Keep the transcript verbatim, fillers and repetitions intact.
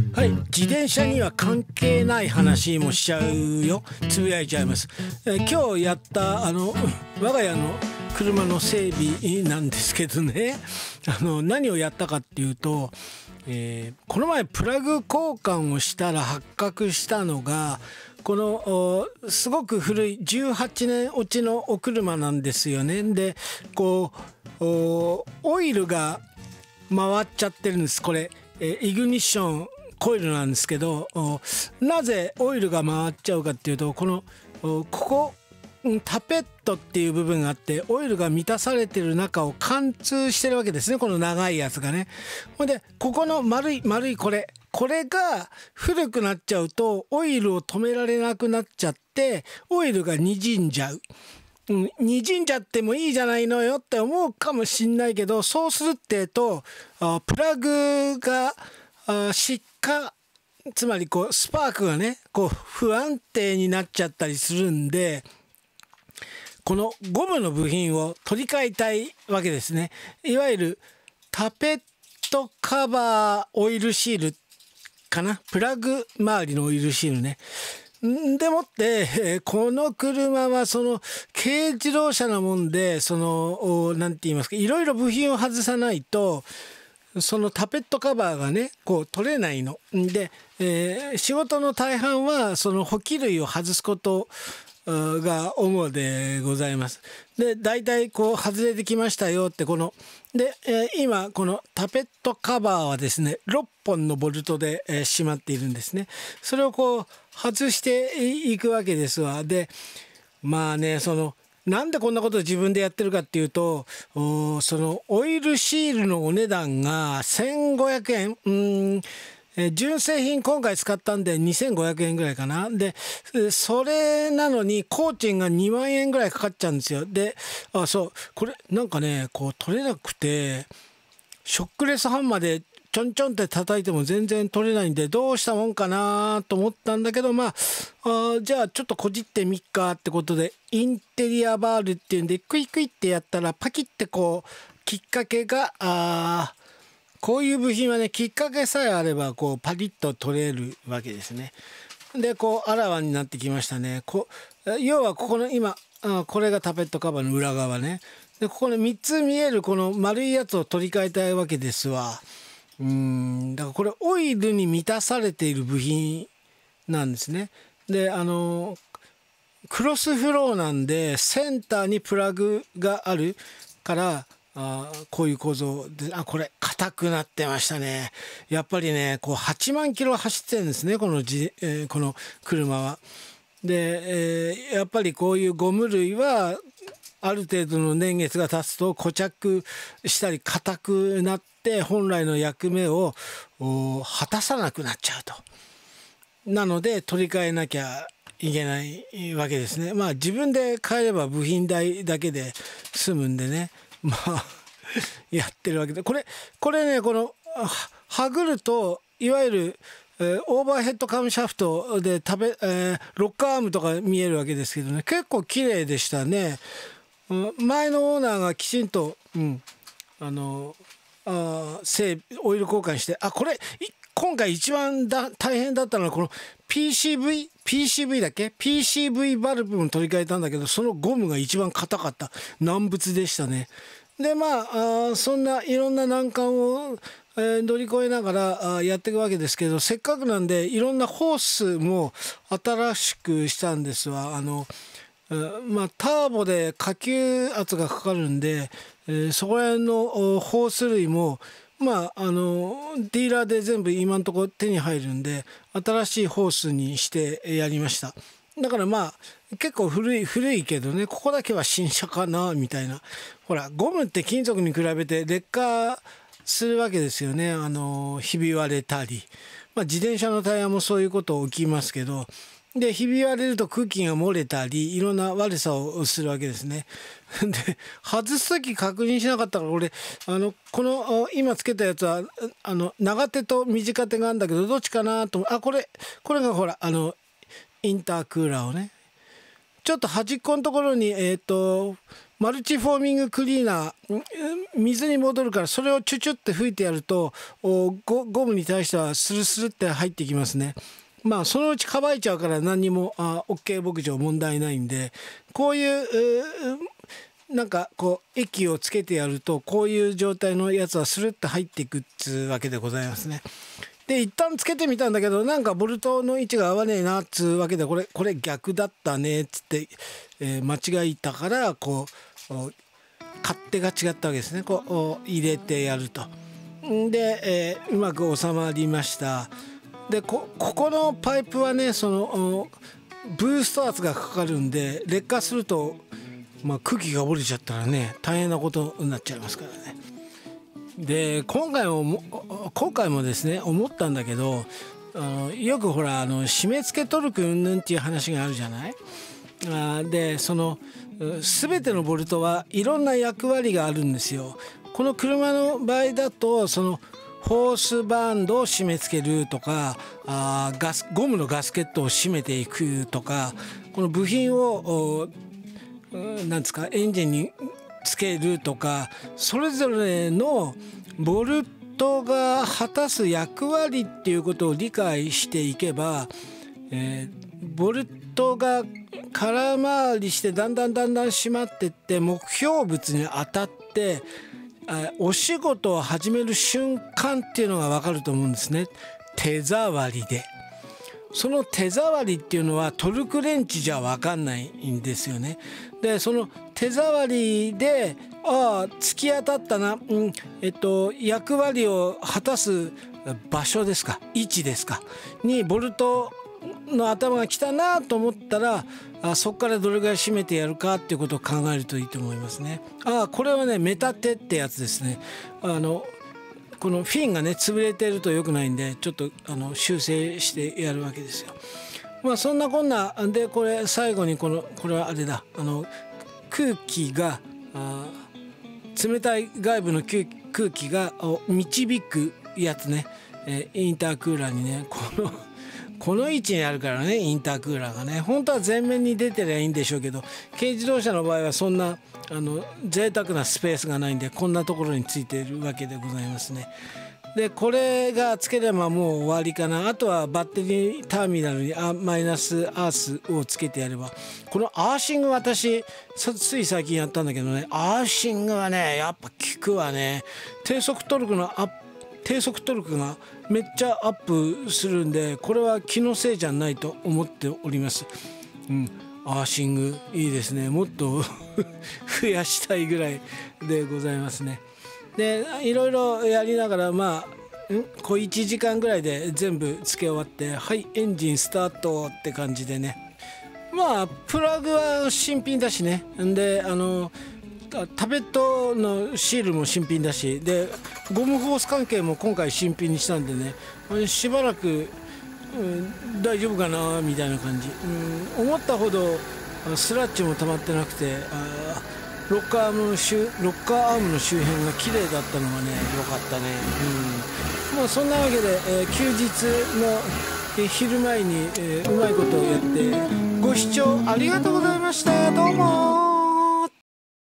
はい、自転車には関係ない話もしちゃうよ。つぶやいちゃいます。え今日やったあの我が家の車の整備なんですけどね、あの何をやったかっていうと、えー、この前プラグ交換をしたら発覚したのが、このすごく古いじゅうはちねん落ちのお車なんですよね。でこうオイルが回っちゃってるんです。これ、えイグニッションコイルなんですけど、なぜオイルが回っちゃうかっていうと、このここタペットっていう部分があって、オイルが満たされてる中を貫通してるわけですね、この長いやつがね。ほんでここの丸い丸いこれこれが古くなっちゃうとオイルを止められなくなっちゃってオイルがにじんじゃう。うん、にじんじゃってもいいじゃないのよって思うかもしんないけど、そうするってとあプラグがあ失火、つまりこうスパークがねこう不安定になっちゃったりするんで、このゴムの部品を取り替えたいわけですね。いわゆるタペットカバーオイルシールかな、プラグ周りのオイルシールね。でもってこの車はその軽自動車なもんで、その何て言いますか、いろいろ部品を外さないとそのタペットカバーがねこう取れないので、えー、仕事の大半はその補給類を外すことが主でございます。で大体こう外れてきましたよって、こので、えー、今このタペットカバーはですねろっぽんのボルトで、えー、締まっているんですね。それをこう外していくわけですわ。でまあね、そのなんでこんなことを自分でやってるかっていうと、そのオイルシールのお値段がせんごひゃくえん、うーんえ純正品今回使ったんでにせんごひゃくえんぐらいかな。でそれなのに工賃がにまんえんぐらいかかっちゃうんですよ。であそうこれなんかねこう取れなくて、ショックレスハンマーでちょんちょんって叩いても全然取れないんで、どうしたもんかなと思ったんだけど、まああじゃあちょっとこじってみっかってことで、インテリアバールっていうんでクイクイってやったらパキってこうきっかけが、あこういう部品はねきっかけさえあればこうパリッと取れるわけですね。でこうあらわになってきましたね。こ要はここの今あこれがタペットカバーの裏側ね。でここのみっつ見えるこの丸いやつを取り替えたいわけですわ。うーんだからこれオイルに満たされている部品なんですね。であのクロスフローなんでセンターにプラグがあるからあこういう構造で、あこれ硬くなってましたね。やっぱりねこうはちまんキロ走ってるんですね、このじ、えー、この車は。で、えー、やっぱりこういうゴム類はある程度の年月が経つと固着したり硬くなって本来の役目を果たさなくなっちゃうと。なので取り替えなきゃいけないわけですね。まあ自分で買えれば部品代だけで済むんでね、まあやってるわけで、これこれねこのはぐるといわゆるえー、オーバーヘッドカムシャフトで食べ、えー、ロッカーアームとか見えるわけですけどね、結構綺麗でしたね。前のオーナーがきちんと、うん、あのあ整オイル交換して、あこれ今回一番だ大変だったのはこの ピーシーブイ ピーシーブイ だっけ ピーシーブイ バルブも取り替えたんだけど、そのゴムが一番硬かった、難物でしたね。でまああそんないろんな難関をえー、乗り越えながらあやっていくわけですけど、せっかくなんでいろんなホースも新しくしたんですわ。あの、えー、まあターボで下級圧がかかるんで、えー、そこら辺のホース類もまああのディーラーで全部今のところ手に入るんで新しいホースにしてやりました。だからまあ結構古い古いけどね、ここだけは新車かなみたいな。ほらゴムって金属に比べて劣化するわけですよね。あのひび割れたり、まあ、自転車のタイヤもそういうこと起きますけど、でひび割れると空気が漏れたりいろんな悪さをするわけですね。で外す時確認しなかったから俺あのこの今つけたやつはあの長手と短手があるんだけどどっちかなと思う。あこれこれがほらあのインタークーラーをねちょっと端っこのところにえっとマルチフォーミングクリーナー、水に戻るから、それをチュチュって吹いてやるとゴゴムに対してはスルスルって入ってきますね。まあそのうち乾いちゃうから何にもあ OK 牧場問題ないんで、こういうなんかこう液をつけてやるとこういう状態のやつはスルッと入っていくっつうわけでございますね。で一旦つけてみたんだけど、なんかボルトの位置が合わねえなっつうわけで、これこれ逆だったねっつって、えー、間違えたからこう勝手が違ったわけですね。こう入れてやると。で、えー、うまく収まりました。で こ, ここのパイプはね、そのブースト圧がかかるんで、劣化すると、まあ、空気が漏れちゃったらね大変なことになっちゃいますからね。で今回も今回もですね思ったんだけど、あのよくほらあの締め付けトルクうんぬんっていう話があるじゃない。あでその全てのボルトはいろんな役割があるんですよ。この車の場合だとそのホースバンドを締め付けるとか、あガスゴムのガスケットを締めていくとか、この部品をなんですかエンジンにつけるとか、それぞれのボルトが果たす役割っていうことを理解していけば、えー、ボルトが空回りしてだんだんだんだん締まってって目標物に当たってお仕事を始める瞬間っていうのが分かると思うんですね。手触りで。その手触りっていうのはトルクレンチじゃ分かんないんですよね。でその手触りでああ突き当たったな、うんえっと、役割を果たす場所ですか位置ですかにボルトの頭が来たなと思ったら、あそこからどれぐらい締めてやるかっていうことを考えるといいと思いますね。あこれはねメタテってやつですね。あのこのフィンがね潰れてると良くないんで、ちょっとあの修正してやるわけですよ。まあそんなこんなで、これ最後にこのこれはあれだ、あの空気があ冷たい外部の空気が導くやつね、えー、インタークーラーにねこのこの位置にあるからね、インタークーラーがね本当は前面に出てりゃいいんでしょうけど、軽自動車の場合はそんなあの贅沢なスペースがないんで、こんなところについているわけでございますね。でこれがつければもう終わりかな。あとはバッテリーターミナルにあマイナスアースをつけてやれば、このアーシング私つい最近やったんだけどね、アーシングはねやっぱ効くわね。低速トルクのアップ低速トルクがめっちゃアップするんで、これは気のせいじゃないと思っております。うん、アーシングいいですね。もっと増やしたいぐらいでございますね。でいろいろやりながらまあん小いちじかんぐらいで全部つけ終わって、はいエンジンスタートって感じでね。まあプラグは新品だしね。んであのタペットのシールも新品だし、でゴムホース関係も今回新品にしたんでね、しばらく、うん、大丈夫かなみたいな感じ、うん、思ったほどスラッチも溜まってなくて、あロッカーアームの周ロッカーアームの周辺が綺麗だったのがね良かったね。うん、もうそんなわけで、えー、休日の、えー、昼前に、えー、うまいことをやってご視聴ありがとうございました。どうも。